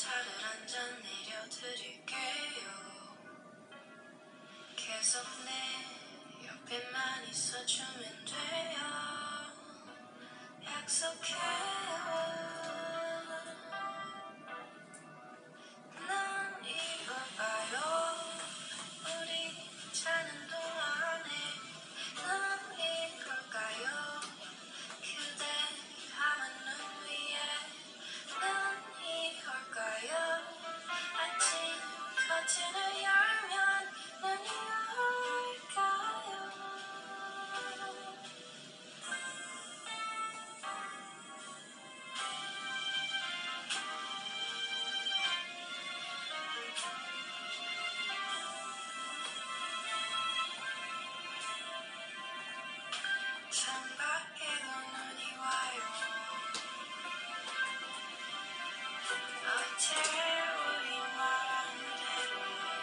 차를 한 잔 내려드릴게요. 계속 내 옆에만 있어주면 돼요. 약속해요. 난 이걸까요? 우리 자는 동안에 난 이걸까요? 그대 밤은 눈 위에 난 이걸까요? 아침 커튼을 열면 난 이걸까요? 창밖에도 눈이 와요. 어제 우리 말한 대로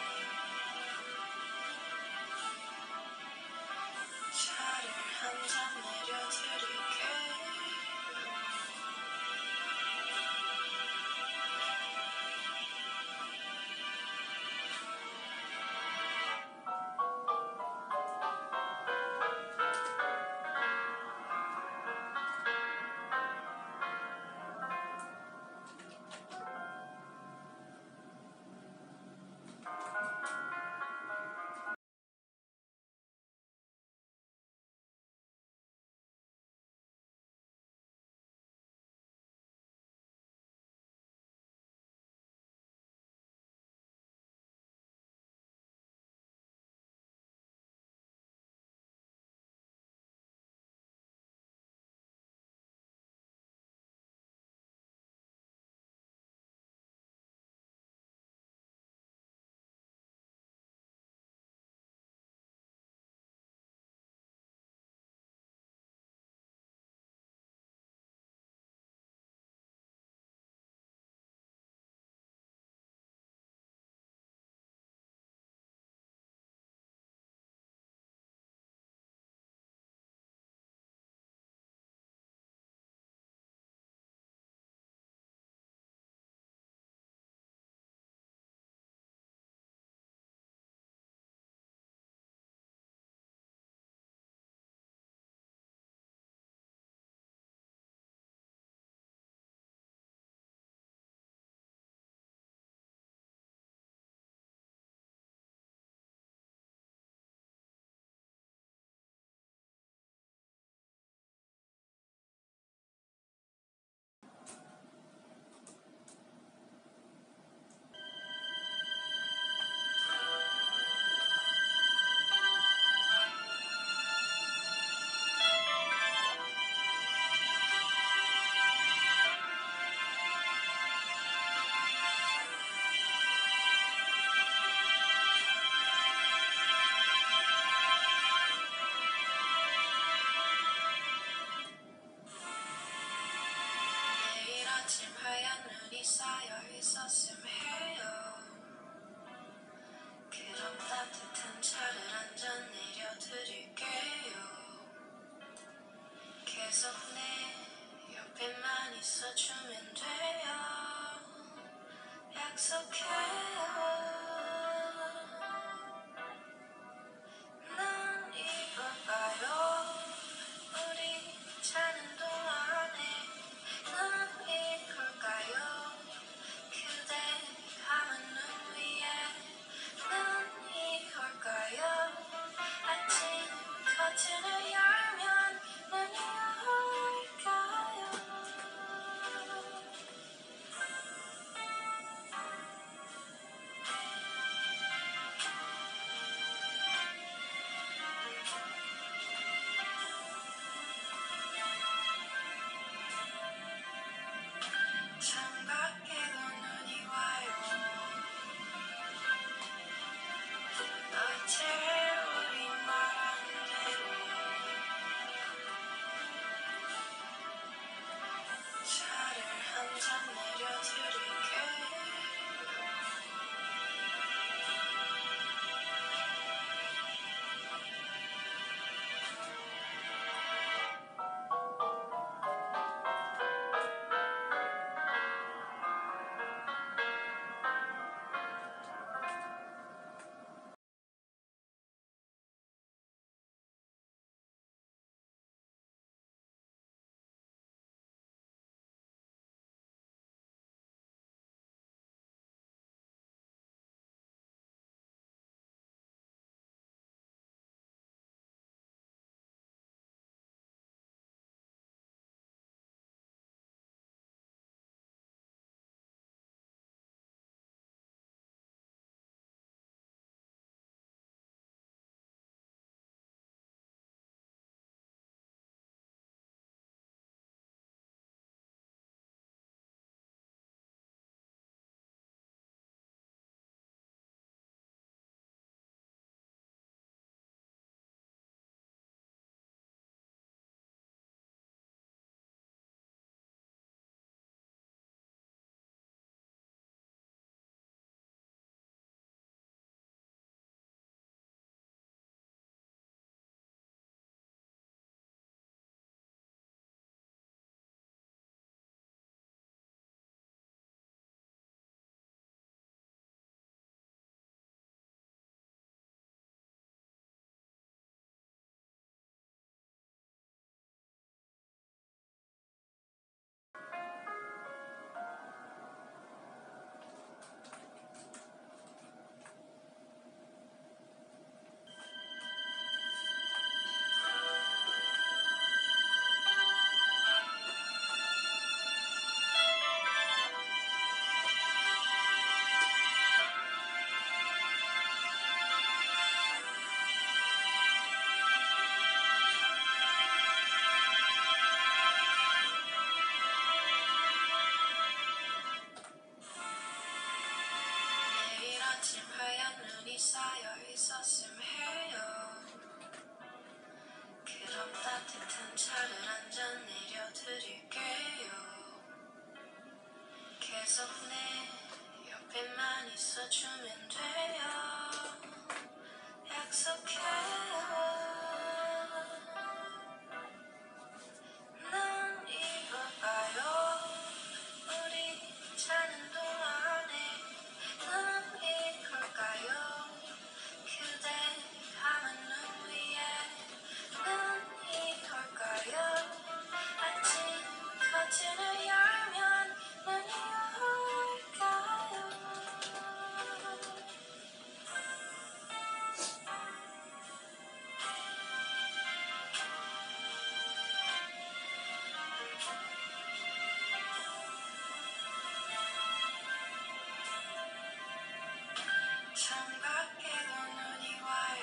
차를 한 잔 내려드릴게요. 내일 아침 하얀 눈이 쌓여 있었음 해요. 그럼 따뜻한 차를 한 잔 내려드릴게요. 계속 내 옆에만 있어주면 돼요. 약속해요. 난 이걸까요? 우리 자는 동안에 난 이걸까요? 그대 밤은 눈 위에 난 이걸까요? 아침 커튼을 열면 난 이걸까요? 따뜻한 차를 한 잔 내려드릴게요. 계속 내 옆에만 있어주면 돼요. 약속해요. 난 이걸까요? 우리 자는 동안에 난 이걸까요? 그대 감은 눈 위에 난 이걸까요? 아침 커튼을 열면 난 이걸까요? 창밖에도 눈이 와요.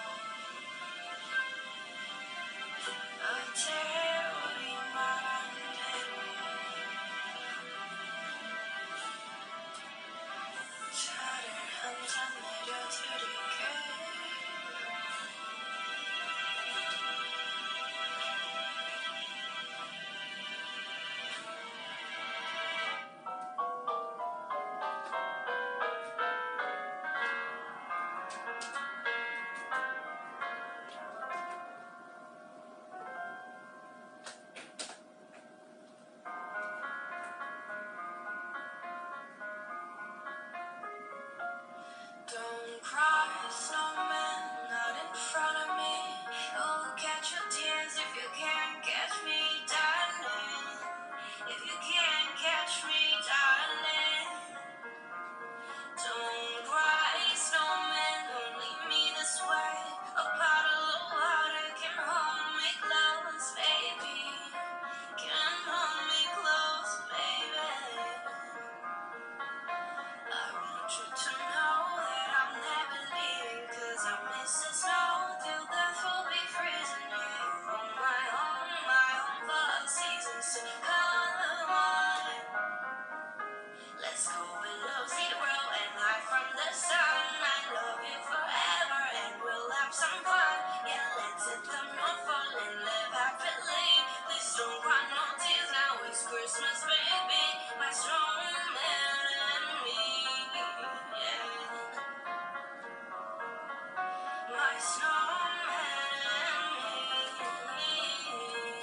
어째 우리 말한 대로 차를 한 잔 내려드릴게. Don't cry, snowman, not in front of me. Oh, catch your tears if you can't catch me, darling. If you can't catch me, darling. Don't cry, snowman, don't leave me this way. A bottle of water can hold me close, baby. Can hold me close, baby. I want you to know that I'm never leaving, 'cause I miss the snow till death will be freezing here. On my home for a seasons to come on. Let's go below zero and hide from the sun. I love you forever and we'll have some fun. Yeah, let's hit the north pole and live happily. Please don't cry no tears now, it's Christmas, baby. My snowman and me, yeah. My snowman and me,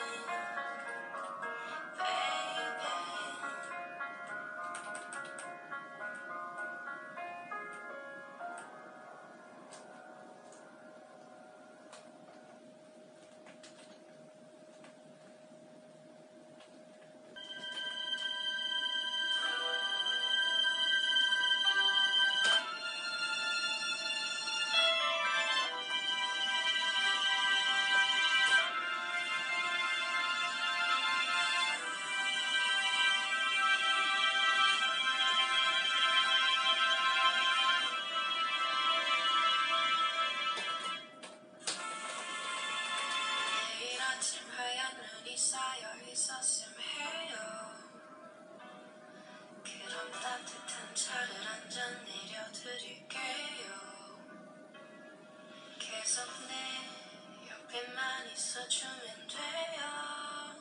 baby. 내일 아침 하얀 눈이 쌓여 있었음 해요. 그럼 따뜻한 차를 한 잔 내려드릴게요. 계속 내 옆에만 있어주면 돼요.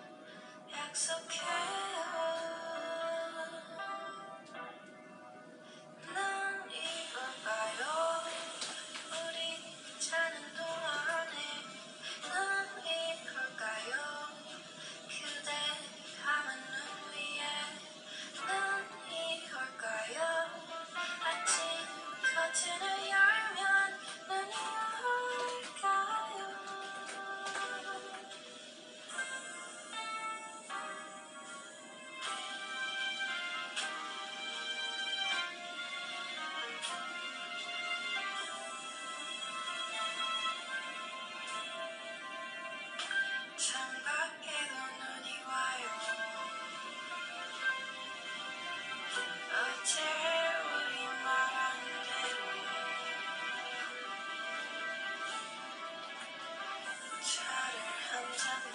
약속해요. 난 이걸까요? 우리 자는 동안에 난 이걸까요? 그대 감은 눈 위에 난 이걸까요? 아침 커튼을 열면 난 이걸까요? 창밖에도 눈이 와요. 어째 우리 말한 대로 차를 한 잔